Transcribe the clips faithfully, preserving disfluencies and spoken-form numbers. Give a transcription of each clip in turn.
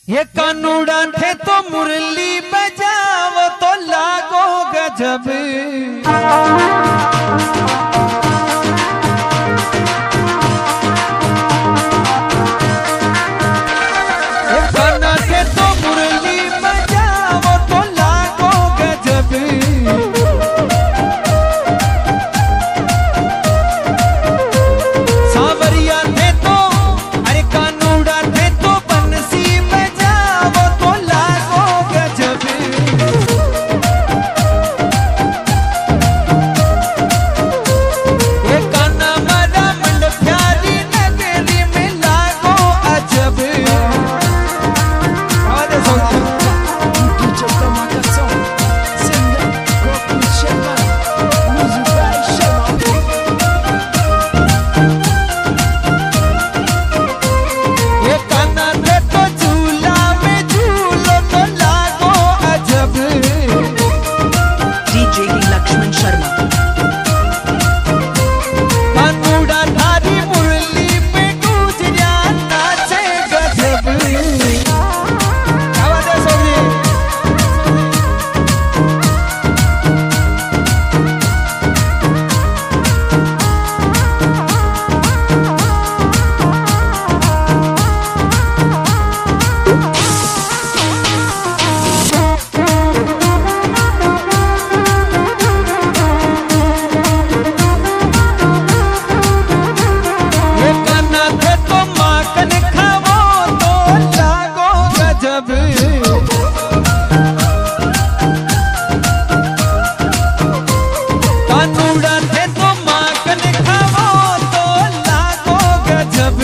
ये कानूड़ा थे तो मुरली बजाओ तो लागो गजब। ये काना थे तो मुरली बजाओ तो लागो गजब। सावरिया थे तो अरे कानूड़ा थे तो बंसी बजाओ तो लागो गजब। ये काना मारा मंड प्यारी नगरी में लागो अजब। ये काना थे तो झूला में झूलो तो लागो अजब। डीजे लक्ष्मण शर्मा। कानूड़ा धारी मुरली पे गुजरिया नाचे गजब। क्या बात है सोनी? ये काना थे तो माखन खावो तो लागो गजब। कानूड़ा थे तो माखन खावो तो लागो गजब।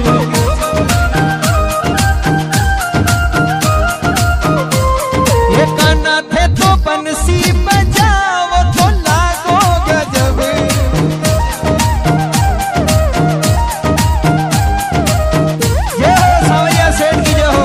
ये काना थे तो बंसी बजाओ तो लागो गजब। ये हो सावरिया सेठ की जो हो।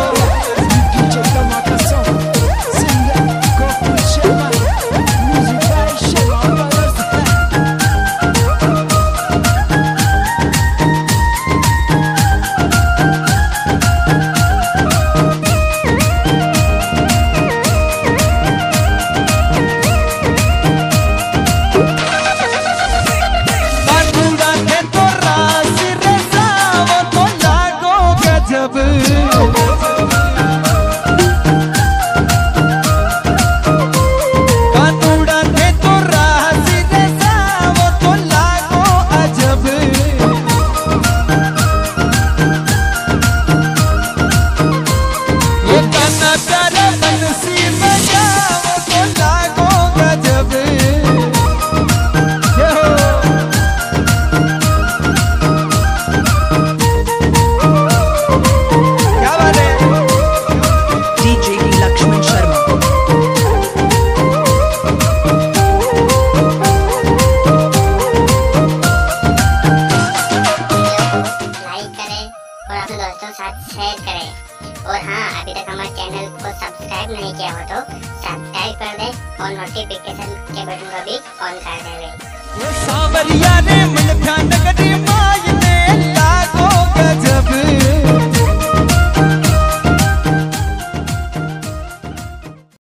कानूड़ा थे तो रास रसाओ तो लागो गजब। कानूड़ा थे तो रास रसाओ तो लागो अजब। ये काना प्यारा बंसी बजाओ तो लागो गजब। ये हो। क्या बात है? डीजे लक्ष्मण शर्मा। लाइक करें और अपने दोस्तों के साथ शेयर करें। और हाँ, अभी तक हमारे चैनल को सब्सक्राइब नहीं किया हो तो सब्सक्राइब कर दें और नोटिफिकेशन के बटन को भी ऑन कर दें। वो सावरिया ने मन ध्यान करी मायने लागो गजब।